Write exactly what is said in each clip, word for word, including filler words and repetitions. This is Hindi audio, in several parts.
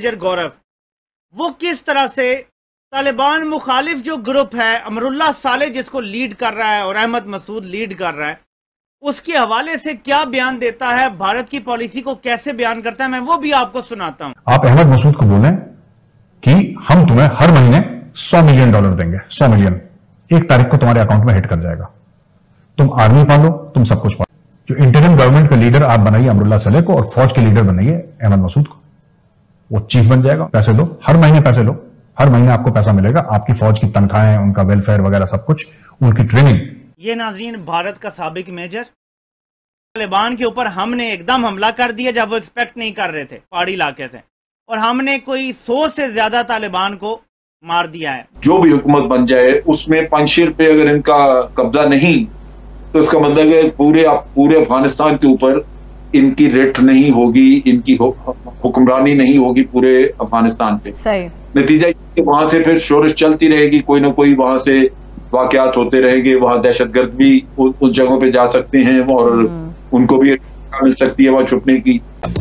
मेजर गौरव, वो किस तरह से तालिबान मुखालिफ जो ग्रुप है अमरुल्लाह साले जिसको लीड कर रहा है और अहमद मसूद लीड कर रहा है, उसके हवाले से क्या बयान देता है, भारत की पॉलिसी को कैसे बयान करता है, मैं वो भी आपको सुनाता हूं। आप अहमद मसूद को बोलें कि हम तुम्हें हर महीने सौ मिलियन डॉलर देंगे, सौ मिलियन एक तारीख को तुम्हारे अकाउंट में हिट कर जाएगा। तुम आर्मी पालो, तुम सब कुछ पालो। जो इंटरिम गवर्नमेंट का लीडर आप बनाइए अमरुल्लाह साले को और फौज के लीडर बनाइए अहमद मसूद को, वो चीफ बन जाएगा। पैसे दो, हर महीने पैसे दो, हर महीने आपको पैसा मिलेगा, आपकी फौज की तनख्वाहें, उनका वेलफेयर वगैरह सब कुछ, उनकी ट्रेनिंग। ये नाजरीन भारत का साबिक मेजर, तालिबान के ऊपर हमने एकदम हमला कर दिया जब वो एक्सपेक्ट नहीं कर रहे थे पहाड़ी इलाके से, और हमने कोई सौ से ज्यादा तालिबान को मार दिया है। जो भी हुकूमत बन जाए उसमें पंजशीर पे अगर इनका कब्जा नहीं तो इसका मतलब है पूरे पूरे अफगानिस्तान के ऊपर इनकी रेट नहीं होगी, इनकी हुक्मरानी नहीं होगी पूरे अफगानिस्तान पे। सही नतीजा कि वहां से फिर शोरश चलती रहेगी, कोई ना कोई वहां से वाकयात होते रहेंगे, वहां दहशतगर्द भी उस जगहों पे जा सकते हैं और उनको भी मिल सकती है वहां छुपने की।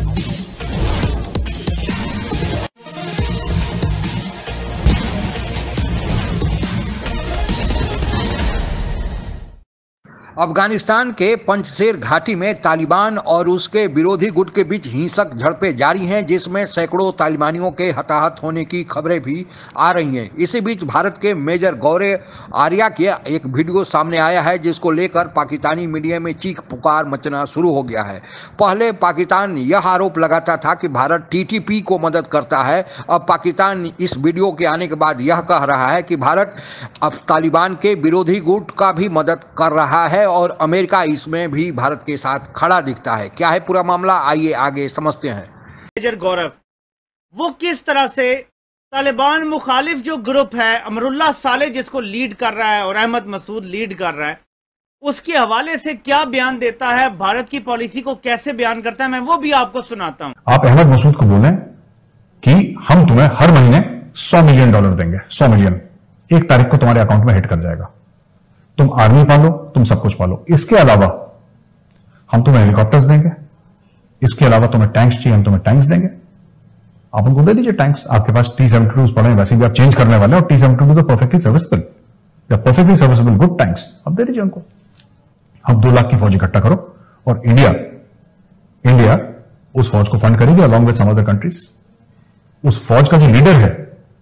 अफगानिस्तान के पंजशेर घाटी में तालिबान और उसके विरोधी गुट के बीच हिंसक झड़पें जारी हैं, जिसमें सैकड़ों तालिबानियों के हताहत होने की खबरें भी आ रही हैं। इसी बीच भारत के मेजर गौरव आर्या के एक वीडियो सामने आया है, जिसको लेकर पाकिस्तानी मीडिया में चीख पुकार मचना शुरू हो गया है। पहले पाकिस्तान यह आरोप लगाता था कि भारत टीटीपी को मदद करता है। अब पाकिस्तान इस वीडियो के आने के बाद यह कह रहा है कि भारत अब तालिबान के विरोधी गुट का भी मदद कर रहा है और अमेरिका इसमें भी भारत के साथ खड़ा दिखता है। क्या है पूरा मामला, आइए आगे समझते हैं। मेजर गौरव, वो किस तरह से तालिबान मुखालिफ जो ग्रुप है अमरुल्लाह साले जिसको लीड कर रहा है और अहमद मसूद लीड कर रहा है, उसके हवाले से क्या बयान देता है, भारत की पॉलिसी को कैसे बयान करता है, मैं वो भी आपको सुनाता हूं। आप अहमद मसूद को बोलें कि हम तुम्हें हर महीने सौ मिलियन डॉलर देंगे, सौ मिलियन एक तारीख को तुम्हारे अकाउंट में हिट कर जाएगा। तुम आर्मी पालो, तुम सब कुछ पालो। इसके अलावा हम तुम्हें हेलीकॉप्टर्स देंगे, इसके अलावा तुम्हें टैंक्स चाहिए, हम तुम्हें टैंक्स देंगे, आप उनको दे दीजिए टैंक्स। आपके पास टी सेवेंटी टू पड़े हैं, वैसे भी आप चेंज करने वाले और टी सेवेंटी टू तो परफेक्टली सर्विसेबल या परफेक्टली सर्विसेबल गुड टैंक्स आप दे दीजिए उनको। अब दो लाख की फौज इकट्ठा करो और इंडिया इंडिया उस फौज को फंड करेगी along with some other countries. उस फौज का जो लीडर है,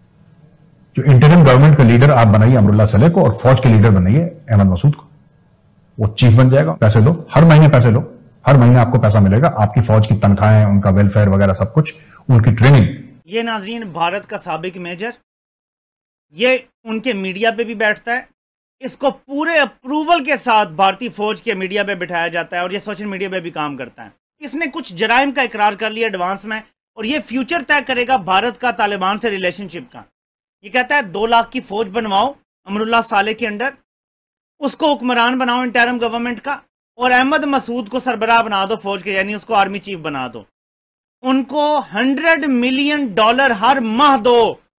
जो इंटरिम गवर्नमेंट का लीडर आप बनाइए अमरुल्लाह साले को और फौज के लीडर बनाइए अहमद मसूद को, वो चीफ बन जाएगा। पैसे दो, हर महीने पैसे दो, हर महीने आपको पैसा मिलेगा, आपकी फौज की तनख्वाहें, उनका वेलफेयर वगैरह सब कुछ, उनकी ट्रेनिंग। ये नाजरीन भारत का साबिक मेजर, ये उनके मीडिया पे भी बैठता है, इसको पूरे अप्रूवल के साथ भारतीय फौज के मीडिया पे बिठाया जाता है और ये सोशल मीडिया पे भी काम करता है। इसने कुछ जराइम का इकरार कर लिया एडवांस में और ये फ्यूचर तय करेगा भारत का तालिबान से रिलेशनशिप का। ये कहता है दो लाख की फौज बनवाओ अमरुल्लाह साले के अंडर, उसको हुक्मरान बनाओ इंटरिम गवर्नमेंट का, और अहमद मसूद को सरबराह बना दो फौज के, यानी उसको आर्मी चीफ बना दो। उनको हंड्रेड मिलियन डॉलर हर माह दो।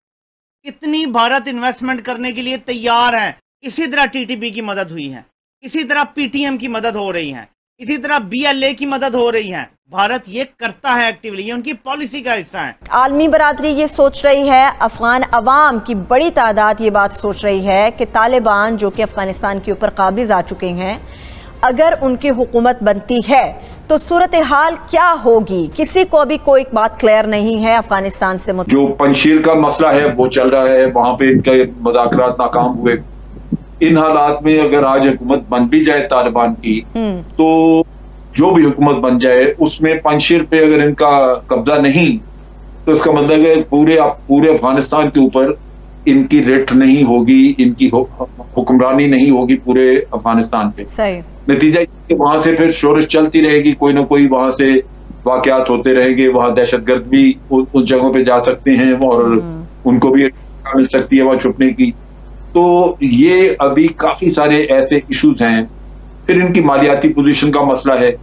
इतनी भारत इन्वेस्टमेंट करने के लिए तैयार है। इसी तरह टीटीपी की मदद हुई है, इसी तरह पीटीएम की मदद हो रही है, इसी तरह बीएलए की मदद हो रही है। भारत ये करता है एक्टिवली, ये उनकी पॉलिसी का हिस्सा है। आलमी बरादरी ये सोच रही है, अफगान अवाम की बड़ी तादाद ये बात सोच रही है कि तालिबान जो कि अफगानिस्तान के ऊपर काबिज आ चुके हैं, अगर उनकी हुकूमत बनती है तो सूरत हाल क्या होगी, किसी को अभी कोई बात क्लियर नहीं है अफगानिस्तान से मुताबिक। जो पंजशीर का मसला है वो चल रहा है, वहां पे इनके मुज़ाकरात नाकाम हुए। इन हालात में अगर आज हुकूमत बन भी जाए तालिबान की, तो जो भी हुकूमत बन जाए उसमें पंजशीर पे अगर इनका कब्जा नहीं तो इसका मतलब है पूरे पूरे अफगानिस्तान के ऊपर इनकी रेट नहीं होगी, इनकी हुक्मरानी नहीं होगी पूरे अफगानिस्तान पे। सही नतीजा कि वहां से फिर शोरश चलती रहेगी, कोई ना कोई वहां से वाकयात होते रहेंगे, वहां दहशतगर्द भी उस जगहों पे जा सकते हैं और उनको भी मिल सकती है वहां छुपने की। तो ये अभी काफी सारे ऐसे इश्यूज हैं। फिर इनकी मालियाती पोजीशन का मसला है,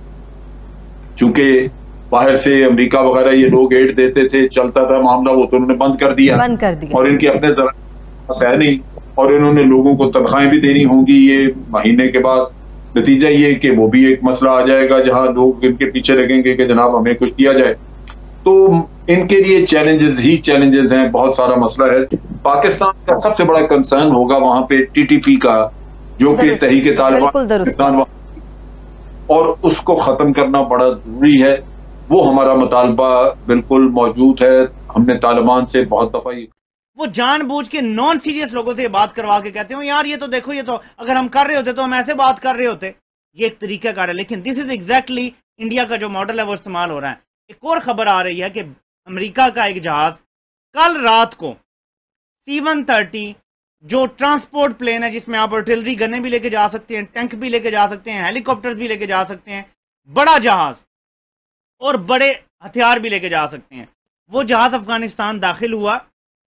चूंकि बाहर से अमेरिका वगैरह ये लोग एड देते थे, चलता था मामला, वो तो उन्होंने बंद कर दिया बंद कर दिया और इनके अपने जरा है नहीं, और इन्होंने लोगों को तनख्वाहें भी देनी होंगी ये महीने के बाद। नतीजा ये कि वो भी एक मसला आ जाएगा जहां लोग इनके पीछे लगेंगे कि जनाब हमें कुछ दिया जाए। तो इनके लिए चैलेंजेस ही चैलेंजेस हैं, बहुत सारा मसला है। पाकिस्तान का सबसे बड़ा कंसर्न होगा वहां पे टीटीपी का, जो कि तहरीक तालिबान, और उसको खत्म करना बड़ा जरूरी है। वो हमारा मुतालबा बिल्कुल मौजूद है। हमने तालिबान से बहुत दफा ये वो जानबूझ के नॉन सीरियस लोगों से ये बात करवा के कहते हो यार ये तो देखो, ये तो अगर हम कर रहे होते तो हम ऐसे बात कर रहे होते। ये एक तरीका कार है, लेकिन दिस इज एग्जैक्टली इंडिया का जो मॉडल है वो इस्तेमाल हो रहा है। एक और खबर आ रही है कि अमेरिका का एक जहाज कल रात को सी वन थर्टी जो ट्रांसपोर्ट प्लेन है, जिसमें आप आर्टिलरी गन्ने भी लेके जा सकते हैं, टैंक भी लेके जा सकते हैं, हेलीकॉप्टर भी लेके जा सकते हैं, बड़ा जहाज और बड़े हथियार भी लेके जा सकते हैं, वो जहाज अफगानिस्तान दाखिल हुआ,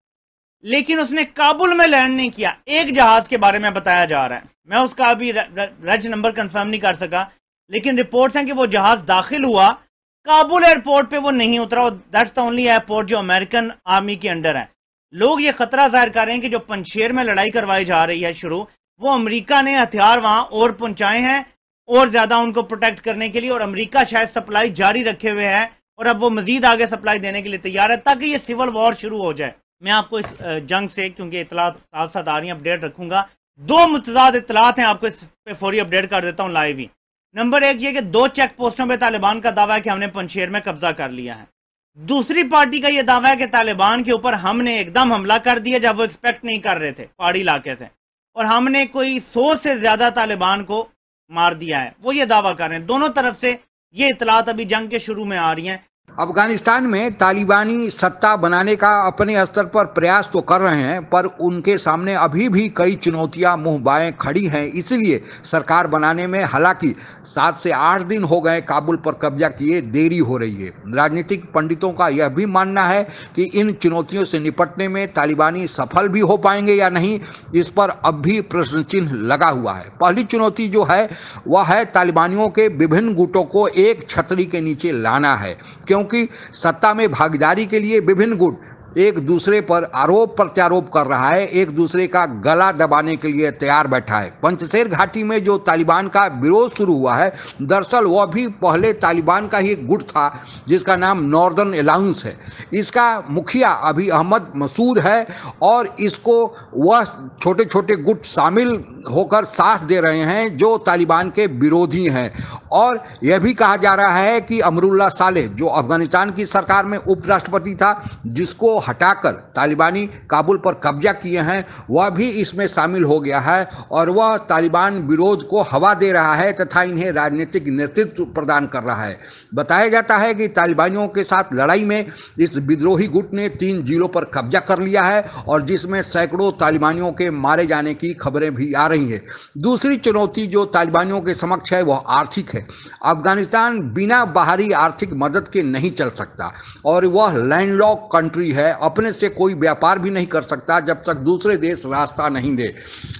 लेकिन उसने काबुल में लैंड नहीं किया। एक जहाज के बारे में बताया जा रहा है, मैं उसका अभी रज नंबर कंफर्म नहीं कर सका, लेकिन रिपोर्ट्स हैं कि वो जहाज दाखिल हुआ, काबुल एयरपोर्ट पे वो नहीं उतरा। दैट्स द ओनली एयरपोर्ट जो अमेरिकन आर्मी के अंडर है। लोग ये खतरा जाहिर कर रहे हैं कि जो पंजशेर में लड़ाई करवाई जा रही है शुरू, वो अमेरिका ने हथियार वहां और पहुंचाए हैं और ज्यादा उनको प्रोटेक्ट करने के लिए, और अमेरिका शायद सप्लाई जारी रखे हुए है और अब वो मजीद आगे सप्लाई देने के लिए तैयार है ताकि ये सिविल वॉर शुरू हो जाए। मैं आपको इस जंग से, क्योंकि इतलात साथ साथ आ रही हैं, अपडेट रखूंगा। दो मुतजाद इतलात हैं, आपको इस पे फौरी अपडेट कर देता हूं लाइव ही। नंबर एक ये कि दो चेक पोस्टों पे तालिबान का दावा है कि हमने पंजशेर में कब्जा कर लिया है। दूसरी पार्टी का यह दावा है कि तालिबान के ऊपर हमने एकदम हमला कर दिया जब वो एक्सपेक्ट नहीं कर रहे थे पहाड़ी इलाके से, और हमने कोई सौ से ज्यादा तालिबान को मार दिया है, वो ये दावा कर रहे हैं। दोनों तरफ से ये इतलात अभी जंग के शुरू में आ रही हैं। अफगानिस्तान में तालिबानी सत्ता बनाने का अपने स्तर पर प्रयास तो कर रहे हैं, पर उनके सामने अभी भी कई चुनौतियां मुंह बाएं खड़ी हैं। इसलिए सरकार बनाने में हालांकि सात से आठ दिन हो गए काबुल पर कब्जा किए, देरी हो रही है। राजनीतिक पंडितों का यह भी मानना है कि इन चुनौतियों से निपटने में तालिबानी सफल भी हो पाएंगे या नहीं, इस पर अब भी प्रश्न चिन्ह लगा हुआ है। पहली चुनौती जो है वह है तालिबानियों के विभिन्न गुटों को एक छतरी के नीचे लाना है, क्योंकि सत्ता में भागीदारी के लिए विभिन्न गुट एक दूसरे पर आरोप प्रत्यारोप कर रहा है, एक दूसरे का गला दबाने के लिए तैयार बैठा है। पंजशेर घाटी में जो तालिबान का विरोध शुरू हुआ है, दरअसल वह भी पहले तालिबान का ही एक गुट था जिसका नाम नॉर्दर्न अलाउंस है। इसका मुखिया अभी अहमद मसूद है और इसको वह छोटे छोटे गुट शामिल होकर साथ दे रहे हैं जो तालिबान के विरोधी हैं। और यह भी कहा जा रहा है कि अमरुल्लाह सालेह जो अफगानिस्तान की सरकार में उपराष्ट्रपति था, जिसको हटाकर तालिबानी काबुल पर कब्जा किए हैं, वह भी इसमें शामिल हो गया है और वह तालिबान विरोध को हवा दे रहा है तथा इन्हें राजनीतिक नेतृत्व प्रदान कर रहा है। बताया जाता है कि तालिबानियों के साथ लड़ाई में इस विद्रोही गुट ने तीन जिलों पर कब्जा कर लिया है और जिसमें सैकड़ों तालिबानियों के मारे जाने की खबरें भी आ रही हैं। दूसरी चुनौती जो तालिबानियों के समक्ष है वह आर्थिक है। अफगानिस्तान बिना बाहरी आर्थिक मदद के नहीं चल सकता और वह लैंडलॉक कंट्री है, अपने से कोई व्यापार भी नहीं कर सकता जब तक दूसरे देश रास्ता नहीं दे।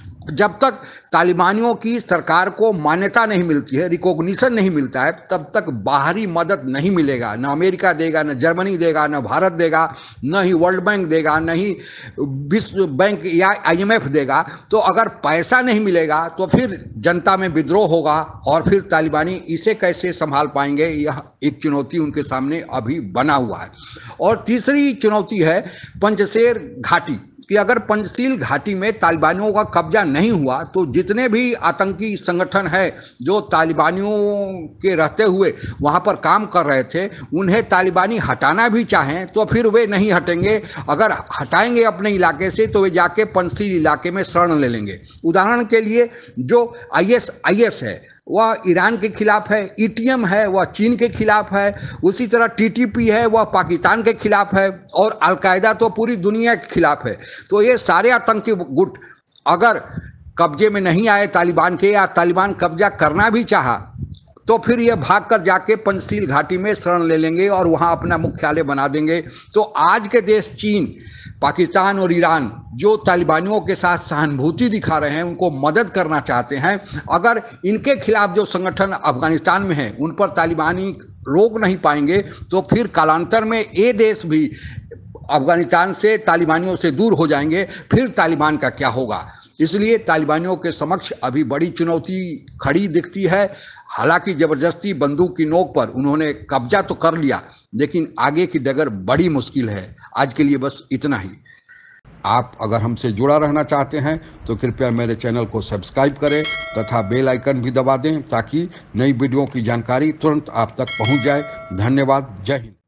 जब तक तालिबानियों की सरकार को मान्यता नहीं मिलती है, रिकॉग्निशन नहीं मिलता है, तब तक बाहरी मदद नहीं मिलेगा। न अमेरिका देगा, न जर्मनी देगा, न भारत देगा, न ही वर्ल्ड बैंक देगा, न ही विश्व बैंक या आईएमएफ देगा। तो अगर पैसा नहीं मिलेगा तो फिर जनता में विद्रोह होगा और फिर तालिबानी इसे कैसे संभाल पाएंगे, यह एक चुनौती उनके सामने अभी बना हुआ है। और तीसरी चुनौती है पंजशेर घाटी कि अगर पंजशील घाटी में तालिबानियों का कब्जा नहीं हुआ तो जितने भी आतंकी संगठन है जो तालिबानियों के रहते हुए वहां पर काम कर रहे थे, उन्हें तालिबानी हटाना भी चाहें तो फिर वे नहीं हटेंगे। अगर हटाएंगे अपने इलाके से तो वे जाके पंजशील इलाके में शरण ले लेंगे। उदाहरण के लिए जो आई एस आई एस है वह ईरान के खिलाफ है, ई टी एम है वह चीन के खिलाफ है, उसी तरह टी टी पी है वह पाकिस्तान के खिलाफ है और अलकायदा तो पूरी दुनिया के खिलाफ है। तो ये सारे आतंकी गुट अगर कब्जे में नहीं आए तालिबान के, या तालिबान कब्जा करना भी चाहा, तो फिर ये भाग कर जाके पंजशील घाटी में शरण ले लेंगे और वहाँ अपना मुख्यालय बना देंगे। तो आज के देश चीन, पाकिस्तान और ईरान जो तालिबानियों के साथ सहानुभूति दिखा रहे हैं, उनको मदद करना चाहते हैं, अगर इनके खिलाफ जो संगठन अफगानिस्तान में हैं उन पर तालिबानी रोक नहीं पाएंगे तो फिर कालांतर में ये देश भी अफगानिस्तान से तालिबानियों से दूर हो जाएंगे। फिर तालिबान का क्या होगा? इसलिए तालिबानियों के समक्ष अभी बड़ी चुनौती खड़ी दिखती है। हालांकि जबरदस्ती बंदूक की नोक पर उन्होंने कब्जा तो कर लिया, लेकिन आगे की डगर बड़ी मुश्किल है। आज के लिए बस इतना ही। आप अगर हमसे जुड़ा रहना चाहते हैं तो कृपया मेरे चैनल को सब्सक्राइब करें तथा बेल आइकन भी दबा दें ताकि नई वीडियो की जानकारी तुरंत आप तक पहुंच जाए। धन्यवाद। जय हिंद।